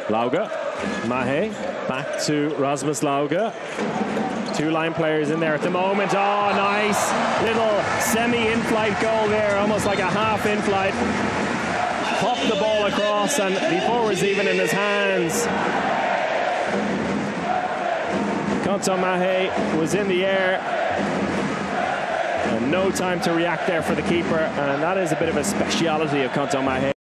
Lauga, Mahe, back to Rasmus Lauga. Two line players in there at the moment. Oh, nice little semi-in-flight goal there, almost like a half in-flight. Popped the ball across and before it was even in his hands, Kanto Mahe was in the air. And no time to react there for the keeper, and that is a bit of a speciality of Kanto Mahe.